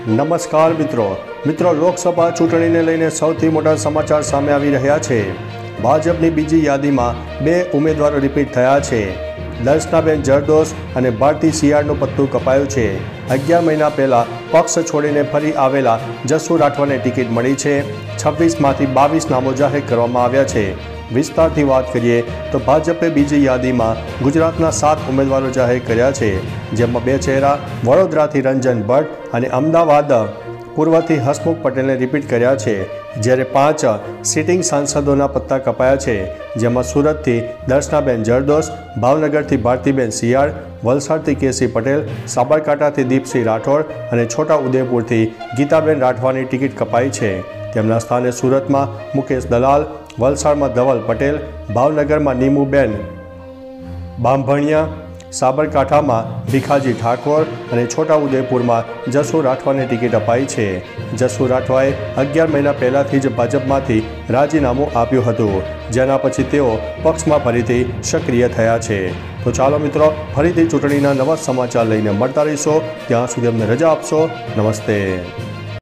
નમસ્કાર મિત્રો લોકસભા ચૂંટણીને લઈને સૌથી મોટા સમાચાર સામે આવી રહ્યા છે। ભાજપની બીજી યાદીમાં 2 ઉમેદવારો રિપીટ થયા છે। દર્શનાબેન જરદોસ અને ભારતી શિયાળનું પત્તું કપાયું છે। 11 મહિના પહેલાં પક્ષ છોડીને ફરી આવેલા જસુ રાઠવાને ટિકિટ મળી છે। 26માંથી 22 નામો જાહેર કરવામાં આવ્યા છે। વિસ્તારથી વાત કરીએ તો ભાજપે બીજી યાદીમાં ગુજરાતના 7 ઉમેદવારો જાહેર કર્યા છે, જેમાં 2 ચહેરા વડોદરાથી રંજન ભટ્ટ અને અમદાવાદ પૂર્વથી હસમુખ પટેલને રિપીટ કર્યા છે, જ્યારે 5 સિટિંગ સાંસદોના પત્તા કપાયા છે, જેમાં સુરતથી દર્શનાબેન જરદોસ, ભાવનગરથી ભારતીબેન શિયાળ, વલસાડથી કેસી પટેલ, સાબરકાંઠાથી દીપસિંહ રાઠોડ અને છોટા ઉદેપુરથી ગીતાબેન રાઠવાની ટિકિટ કપાઈ છે। તેમના સ્થાને સુરતમાં મુકેશ દલાલ, વલસાડમાં ધવલ પટેલ, ભાવનગરમાં નીમુબેન બામભણિયા, સાબરકાંઠામાં ભીખાજી ઠાકોર અને છોટા ઉદેપુરમાં જસુ રાઠવાને ટિકિટ અપાઈ છે। જસુ રાઠવાએ 11 મહિના પહેલાંથી જ ભાજપમાંથી રાજીનામું આપ્યું હતું, જેના પછી તેઓ પક્ષમાં ફરીથી સક્રિય થયા છે। તો ચાલો મિત્રો, ફરીથી ચૂંટણીના નવા સમાચાર લઈને મળતા રહીશો। ત્યાં સુધી અમને રજા આપશો। નમસ્તે।